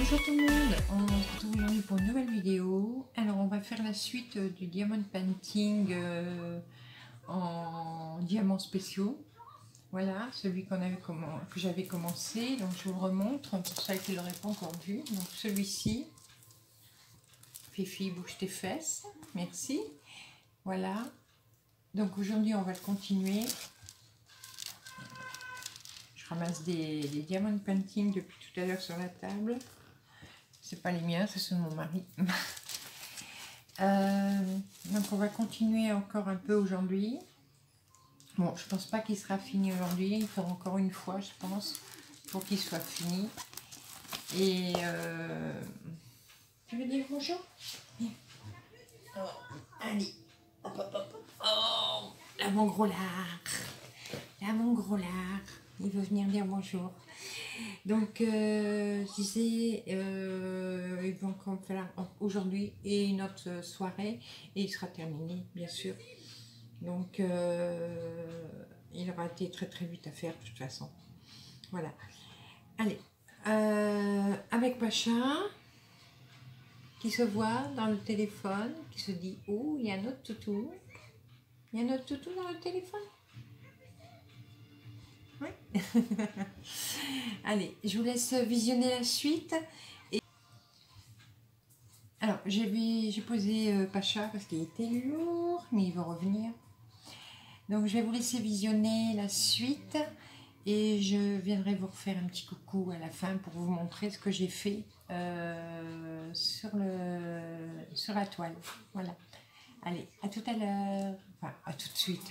Bonjour tout le monde, on se retrouve aujourd'hui pour une nouvelle vidéo. Alors on va faire la suite du diamond painting en diamants spéciaux. Voilà, celui que j'avais commencé, donc je vous le remontre pour ceux qui ne l'auraient pas encore vu. Donc celui-ci, Fifi bouge tes fesses, merci. Voilà, donc aujourd'hui on va le continuer. Je ramasse des diamond painting depuis tout à l'heure sur la table. C'est pas les miens, c'est ceux de mon mari. Donc on va continuer encore un peu aujourd'hui. Bon, je pense pas qu'il sera fini aujourd'hui. Il faudra encore une fois, je pense, pour qu'il soit fini. Et tu veux dire bonjour? Oh, allez, hop, hop, hop. Oh, là mon gros lard. Là mon gros lard. Il veut venir dire bonjour. Donc, je disais, il va encore faire aujourd'hui et une autre soirée et il sera terminé, bien sûr. Donc, il aura été très très vite à faire de toute façon. Voilà. Allez, avec Pacha, qui se voit dans le téléphone, qui se dit, oh, il y a un autre toutou. Il y a un autre toutou dans le téléphone. Oui. Allez, je vous laisse visionner la suite. Et... Alors, j'ai posé Pacha parce qu'il était lourd, mais il va revenir. Donc, je vais vous laisser visionner la suite et je viendrai vous refaire un petit coucou à la fin pour vous montrer ce que j'ai fait sur la toile. Voilà. Allez, à tout à l'heure. Enfin, à tout de suite.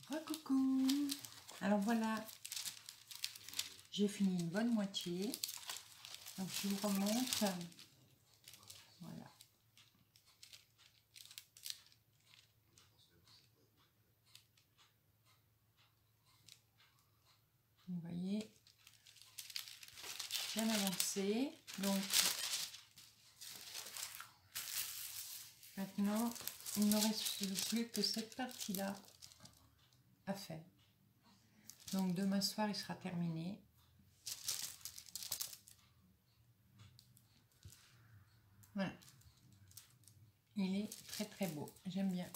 Coucou. Alors voilà, j'ai fini une bonne moitié. Donc je vous remonte. Voilà. Vous voyez, bien avancé. Donc maintenant, il ne me reste plus que cette partie-là à faire. Donc demain soir, il sera terminé. Voilà. Il est très très beau. J'aime bien.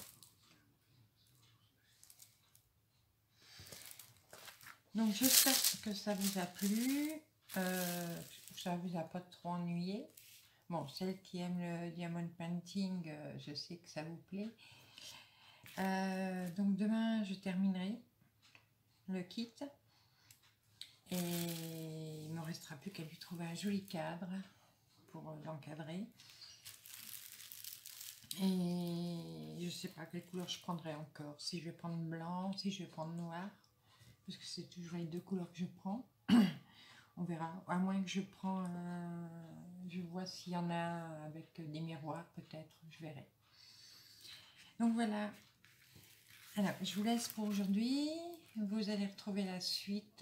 Donc j'espère que ça vous a plu. Ça vous a pas trop ennuyé. Bon, celles qui aiment le diamond painting, je sais que ça vous plaît. Donc demain, je terminerai le kit. Et il ne me restera plus qu'à lui trouver un joli cadre pour l'encadrer. Et je ne sais pas quelle couleur je prendrai encore. Si je vais prendre blanc, si je vais prendre noir. Parce que c'est toujours les deux couleurs que je prends. On verra. À moins que je prends... je vois s'il y en a avec des miroirs, peut-être. Je verrai. Donc voilà. Alors, je vous laisse pour aujourd'hui. Vous allez retrouver la suite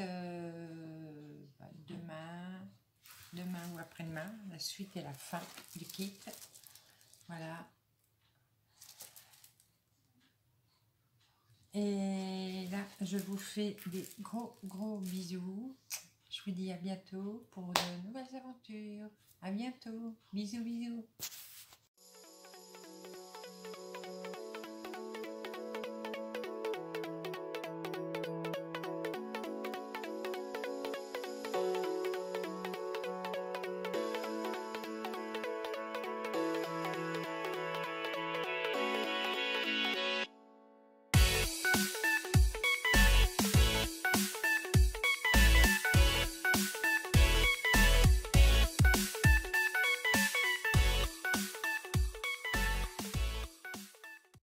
demain ou après-demain. La suite et la fin du kit. Voilà. Et là, je vous fais des gros bisous. Je vous dis à bientôt pour de nouvelles aventures. À bientôt. Bisous.